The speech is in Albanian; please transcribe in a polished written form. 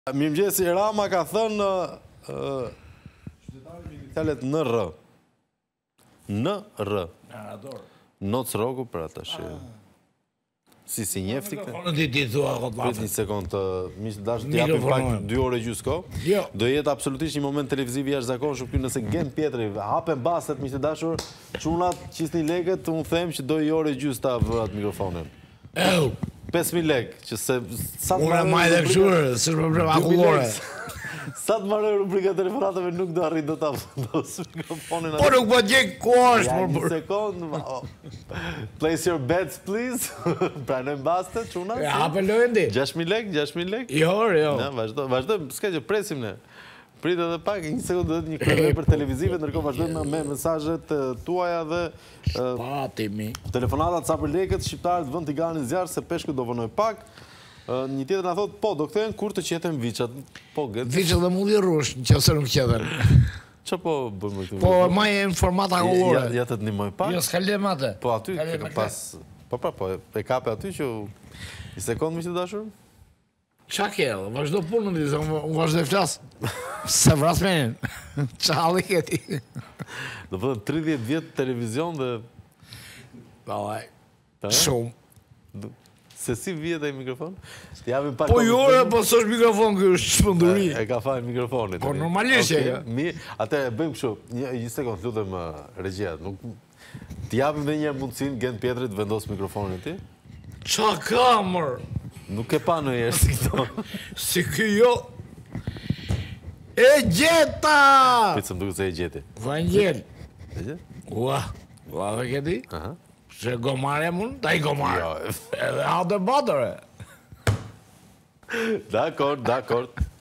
Mirëmëngjesi, Rama ka thënë qytetarët në R. Në R. Noc Rogu për atash. Si njefti këtë? Prit një sekund, miqtë dashur, t'japim pak 2 orë gjysmë kohë. Do jetë absolutisht një moment televiziv i jashtëzakonshëm këtu nëse Gent Pjetri hapen bastet, miqtë dashur, çunat qisni lekët, unë them që do 1 orë gjysmë ta vë atë mikrofonin. 5.000 lekë, që se... Unë e majtë e këshurë, së problem akullore. Sa të marrë rubrika telefonatave nuk do arrit do ta vendosë mikrofonin. Po nuk po gjej ku është. Ja, një sekund. Place your bets, please. Pranojmë bastet, çuna. Ja, hape lojën di. 6.000 lekë, 6.000 lekë? Jo, jo. Na, vazhdojmë, s'ka që presim ne. Prit edhe pak, një sekundë dhe një kryevepër televizive, ndërkohë vazhdojmë me mesazhet tuaja dhe patimi. Telefonatat sa për lekët, shqiptarët vënd t'i ganin zjarë se peshkët do vënoj pak. Një tjetër na thotë, po, do kthehen kur të qeten viçat. Po, viçat dhe mundi rrush, në qëse nuk qeten. Që po bëjmë këtu? Po, maje në format akullore. Ja të t'nimoj pak? Jo, s'ka lem atë. Po, aty, pas... Po, e kape aty që... I sekund, mi që dashur? Qa ke, vazhdo punën ti, unë vazhdo e flasë. Se vras menin. Qalli këti. Do përdo 30 vjetë televizion dhe... Balaj. Shumë. Se si vjetë e mikrofon? Po jore, po së është mikrofon kërë është shpënduri. E ka fajnë mikrofonit. Po normalisht e ka. Ate, bëjmë kështu, një sekund, lutem regjat. T'japim dhe një mundësin, Gent Pjetrit vendos mikrofonit ti? Qa ka, mërë? Nuk e pa në jeshtë si këto. Si kjo... E gjeta! Pitë se më duke se e gjeti. Vangel. E gjeti? Ua, dhe këti? Se gomare mund, da i gomare. Jo. Edhe ha dhe batëre. Dakor.